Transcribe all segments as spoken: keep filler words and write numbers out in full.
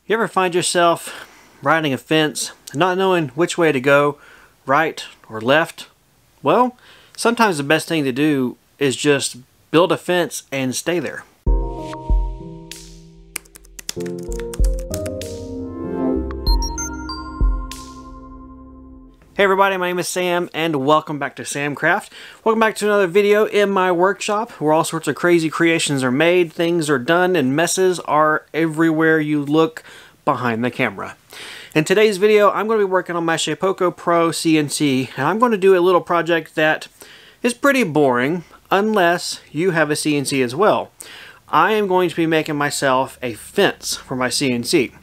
You ever find yourself riding a fence and not knowing which way to go, right or left? Well, sometimes the best thing to do is just build a fence and stay there. Hey everybody, my name is Sam and welcome back to Samcraft. Welcome back to another video in my workshop where all sorts of crazy creations are made, things are done, and messes are everywhere you look behind the camera. In today's video, I'm going to be working on my Shapeoko Pro C N C, and I'm going to do a little project that is pretty boring unless you have a C N C as well. I am going to be making myself a fence for my C N C.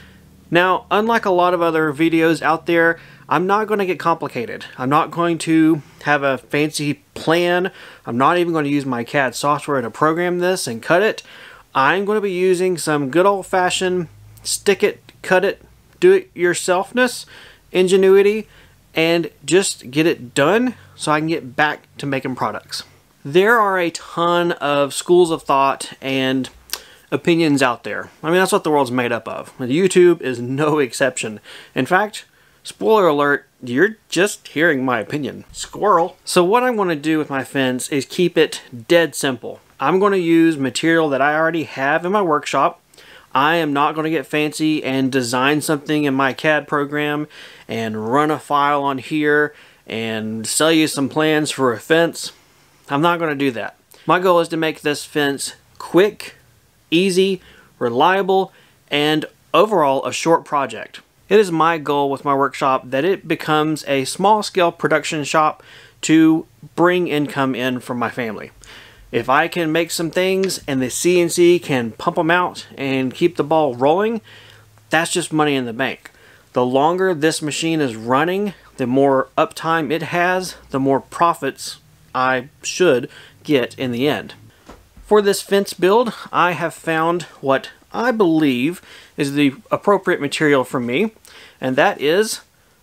Now, unlike a lot of other videos out there, I'm not going to get complicated. I'm not going to have a fancy plan. I'm not even going to use my C A D software to program this and cut it. I'm going to be using some good old-fashioned stick it, cut it, do it yourselfness, ingenuity, and just get it done so I can get back to making products. There are a ton of schools of thought and opinions out there. I mean, that's what the world's made up of. YouTube is no exception. In fact, spoiler alert, you're just hearing my opinion. Squirrel. So what I'm going to do with my fence is keep it dead simple. I'm going to use material that I already have in my workshop. I am not going to get fancy and design something in my C A D program and run a file on here and sell you some plans for a fence. I'm not going to do that. My goal is to make this fence quick, easy, reliable, and overall a short project. It is my goal with my workshop that it becomes a small-scale production shop to bring income in from my family. If I can make some things and the C N C can pump them out and keep the ball rolling, that's just money in the bank. The longer this machine is running, the more uptime it has, the more profits I should get in the end. For this fence build, I have found what I believe is the appropriate material for me, and that is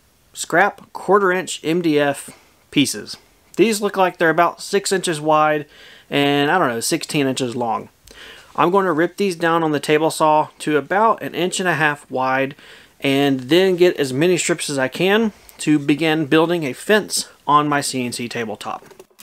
scrap quarter inch M D F pieces. These look like they're about six inches wide and I don't know, sixteen inches long. I'm going to rip these down on the table saw to about an inch and a half wide and then get as many strips as I can to begin building a fence on my C N C tabletop.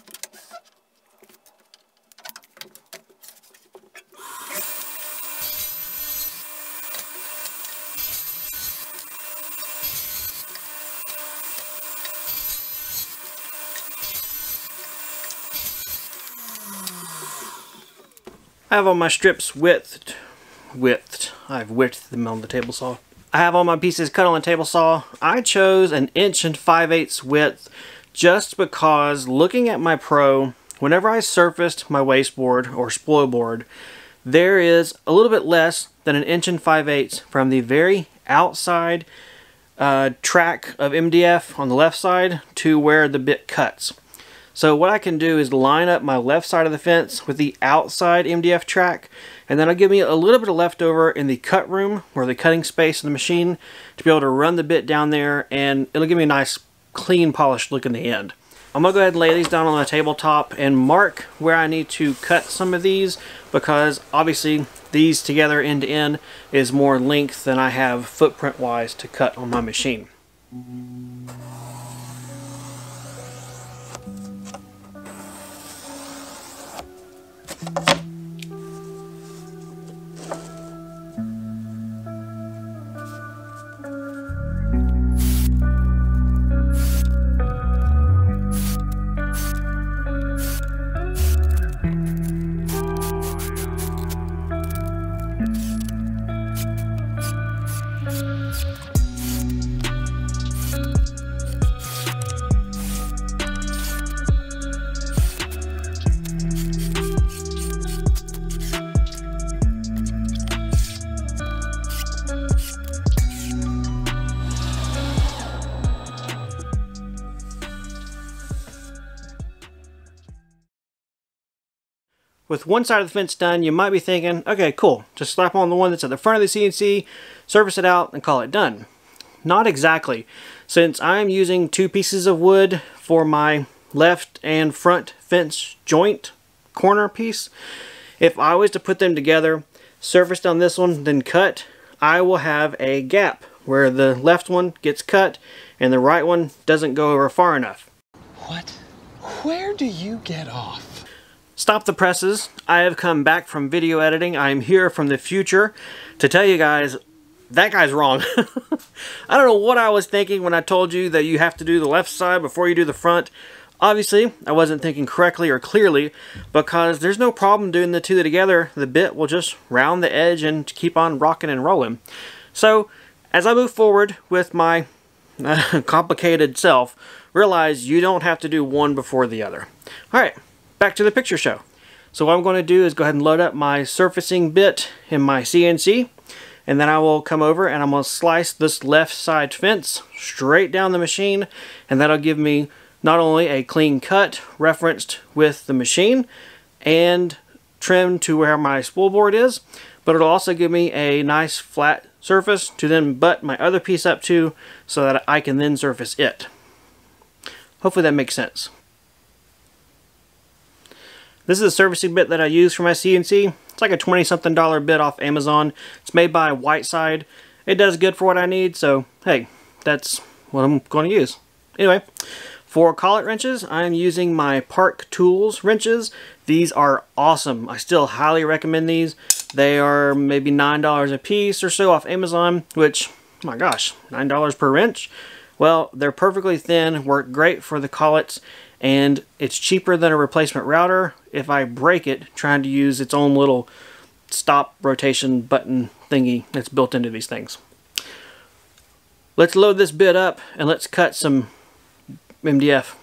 I have all my strips widthed, widthed, I've widthed them on the table saw. I have all my pieces cut on the table saw. I chose an inch and five eighths width just because looking at my Pro, whenever I surfaced my wasteboard or spoil board, there is a little bit less than an inch and five eighths from the very outside uh, track of M D F on the left side to where the bit cuts. So what I can do is line up my left side of the fence with the outside M D F track, and that'll give me a little bit of leftover in the cut room or the cutting space of the machine to be able to run the bit down there, and it'll give me a nice clean polished look in the end. I'm going to go ahead and lay these down on the tabletop and mark where I need to cut some of these, because obviously these together end to end is more length than I have footprint wise to cut on my machine. With one side of the fence done, you might be thinking, okay, cool, just slap on the one that's at the front of the C N C, surface it out, and call it done. Not exactly. Since I'm using two pieces of wood for my left and front fence joint corner piece, if I was to put them together, surface on this one, then cut, I will have a gap where the left one gets cut and the right one doesn't go over far enough. What? Where do you get off? Stop the presses. I have come back from video editing. I am here from the future to tell you guys that guy's wrong. I don't know what I was thinking when I told you that you have to do the left side before you do the front. Obviously, I wasn't thinking correctly or clearly, because there's no problem doing the two together. The bit will just round the edge and keep on rocking and rolling. So, as I move forward with my uh, complicated self, realize you don't have to do one before the other. Alright, back to the picture show. So what I'm going to do is go ahead and load up my surfacing bit in my C N C, and then I will come over and I'm going to slice this left side fence straight down the machine, and that'll give me not only a clean cut referenced with the machine and trimmed to where my spool board is, but it'll also give me a nice flat surface to then butt my other piece up to so that I can then surface it. Hopefully that makes sense. This is a surfacing bit that I use for my C N C. It's like a twenty something dollar bit off Amazon. It's made by Whiteside. It does good for what I need, so hey, that's what I'm going to use. Anyway, for collet wrenches, I'm using my Park Tools wrenches. These are awesome. I still highly recommend these. They are maybe nine dollars a piece or so off Amazon, which, my gosh, nine dollars per wrench? Well, they're perfectly thin, work great for the collets, and it's cheaper than a replacement router if I break it trying to use its own little stop rotation button thingy that's built into these things. Let's load this bit up and let's cut some M D F.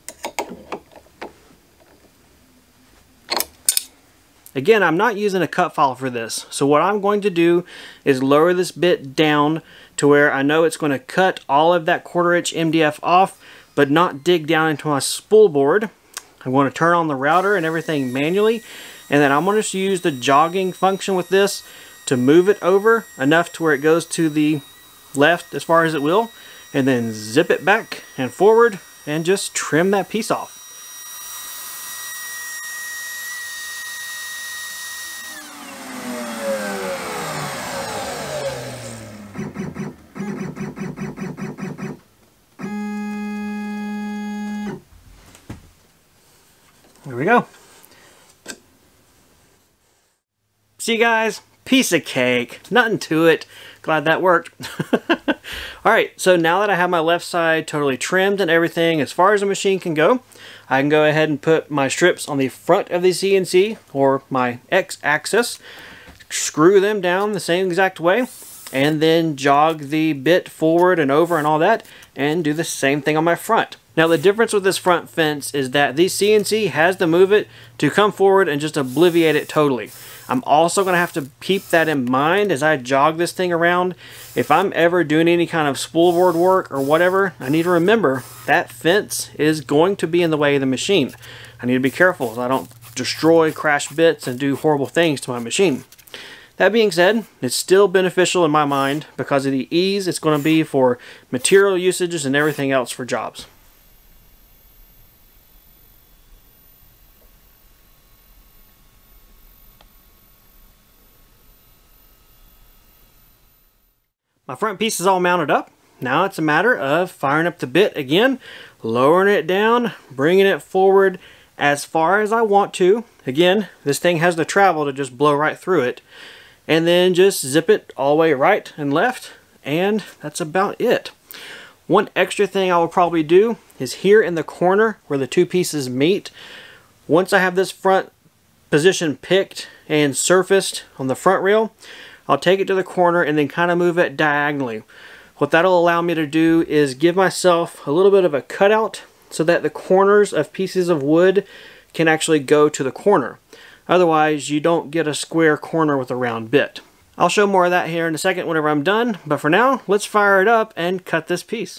Again, I'm not using a cut file for this, so what I'm going to do is lower this bit down to where I know it's going to cut all of that quarter inch M D F off, but not dig down into my spool board. I'm going to turn on the router and everything manually, and then I'm going to use the jogging function with this to move it over enough to where it goes to the left as far as it will, and then zip it back and forward and just trim that piece off. There we go. See guys, piece of cake, nothing to it. Glad that worked. Alright, so now that I have my left side totally trimmed and everything as far as the machine can go, I can go ahead and put my strips on the front of the C N C, or my X-axis, screw them down the same exact way, and then jog the bit forward and over and all that, and do the same thing on my front. Now the difference with this front fence is that the C N C has to move it to come forward and just obliviate it totally. I'm also going to have to keep that in mind as I jog this thing around. If I'm ever doing any kind of spool board work or whatever, I need to remember that fence is going to be in the way of the machine. I need to be careful so I don't destroy, crash bits, and do horrible things to my machine. That being said, it's still beneficial in my mind because of the ease it's going to be for material usages and everything else for jobs. My front piece is all mounted up. Now it's a matter of firing up the bit again, lowering it down, bringing it forward as far as I want to. Again, this thing has the travel to just blow right through it. And then just zip it all the way right and left, and that's about it. One extra thing I will probably do is here in the corner where the two pieces meet, once I have this front position picked and surfaced on the front rail, I'll take it to the corner and then kind of move it diagonally. What that'll allow me to do is give myself a little bit of a cutout so that the corners of pieces of wood can actually go to the corner. Otherwise, you don't get a square corner with a round bit. I'll show more of that here in a second whenever I'm done, but for now, let's fire it up and cut this piece.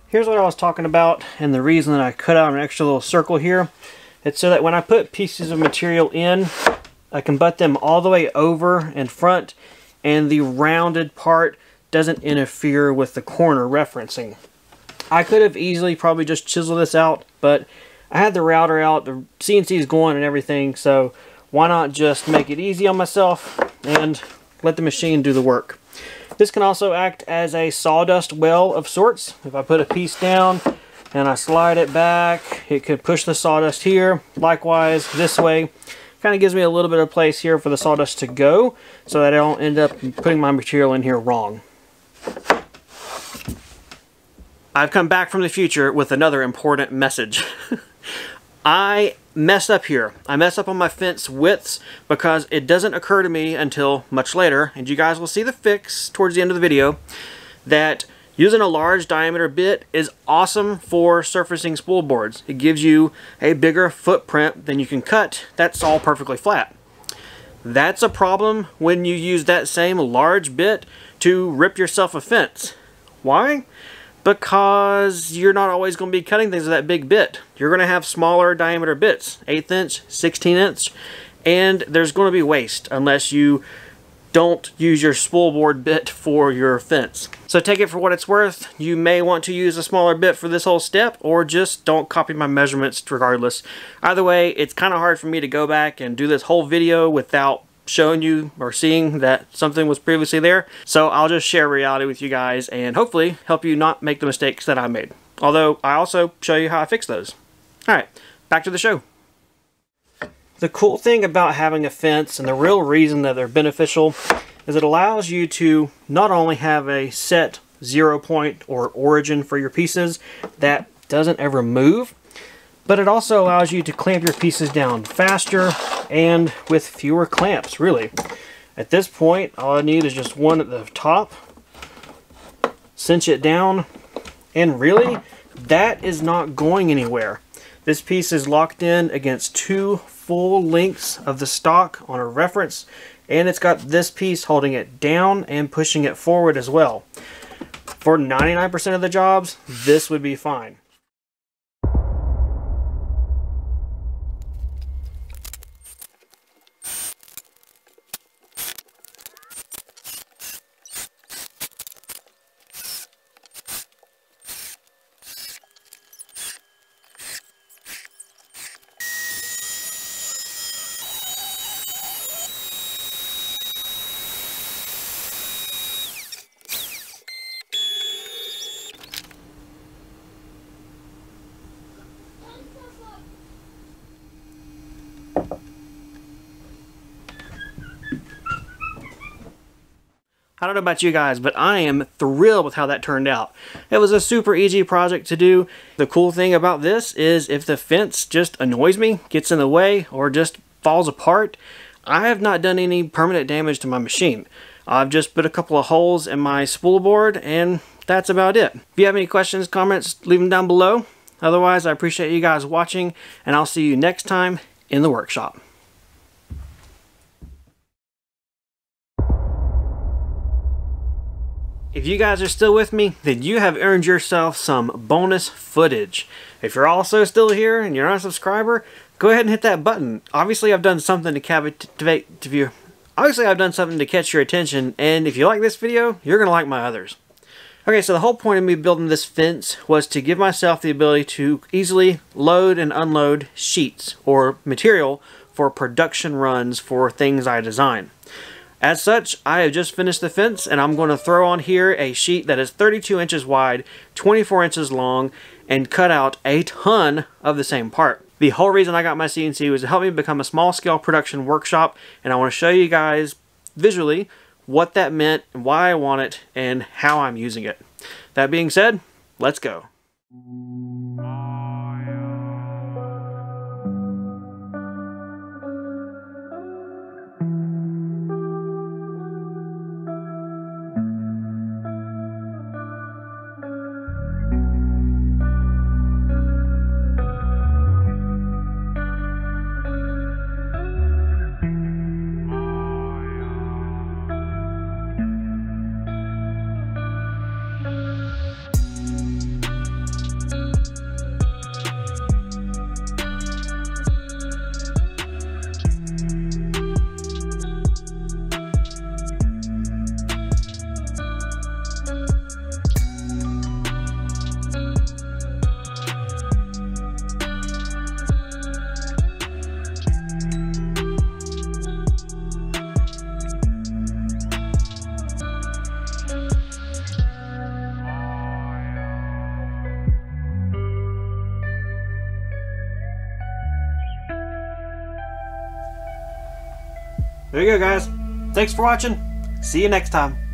Here's what I was talking about, and the reason that I cut out an extra little circle here. It's so that when I put pieces of material in, I can butt them all the way over and front, and the rounded part doesn't interfere with the corner referencing. I could have easily probably just chiseled this out, but I had the router out, the C N C is going and everything, so why not just make it easy on myself and let the machine do the work. This can also act as a sawdust well of sorts. If I put a piece down and I slide it back, it could push the sawdust here. Likewise, this way. Kind of gives me a little bit of place here for the sawdust to go so that I don't end up putting my material in here wrong. I've come back from the future with another important message. I messed up here. I messed up on my fence widths because it doesn't occur to me until much later, and you guys will see the fix towards the end of the video, that using a large diameter bit is awesome for surfacing spool boards. It gives you a bigger footprint than you can cut. That's all perfectly flat. That's a problem when you use that same large bit to rip yourself a fence. Why? Because you're not always going to be cutting things with that big bit. You're going to have smaller diameter bits, eighth inch, sixteen inch, and there's going to be waste unless you don't use your spool board bit for your fence. So take it for what it's worth. You may want to use a smaller bit for this whole step, or just don't copy my measurements regardless. Either way, it's kind of hard for me to go back and do this whole video without showing you or seeing that something was previously there. So I'll just share reality with you guys and hopefully help you not make the mistakes that I made. Although I also show you how I fix those. Alright, back to the show. The cool thing about having a fence, and the real reason that they're beneficial, is it allows you to not only have a set zero point or origin for your pieces that doesn't ever move, but it also allows you to clamp your pieces down faster and with fewer clamps, really. At this point, all I need is just one at the top, cinch it down, and really, that is not going anywhere. This piece is locked in against two full lengths of the stock on a reference, and it's got this piece holding it down and pushing it forward as well. For ninety-nine percent of the jobs, this would be fine. I don't know about you guys, but I am thrilled with how that turned out. It was a super easy project to do. The cool thing about this is if the fence just annoys me, gets in the way, or just falls apart, I have not done any permanent damage to my machine. I've just put a couple of holes in my spool board, and that's about it. If you have any questions, comments, leave them down below. Otherwise, I appreciate you guys watching, and I'll see you next time in the workshop. If you guys are still with me, then you have earned yourself some bonus footage. If you're also still here and you're not a subscriber, go ahead and hit that button. Obviously, I've done something to captivate to view. Obviously, I've done something to catch your attention, and if you like this video, you're gonna like my others. Okay, so the whole point of me building this fence was to give myself the ability to easily load and unload sheets or material for production runs for things I design. As such, I have just finished the fence, and I'm going to throw on here a sheet that is thirty-two inches wide, twenty-four inches long, and cut out a ton of the same part. The whole reason I got my C N C was to help me become a small-scale production workshop, and I want to show you guys visually what that meant, why I want it, and how I'm using it. That being said, let's go. There you go, guys. Thanks for watching. See you next time.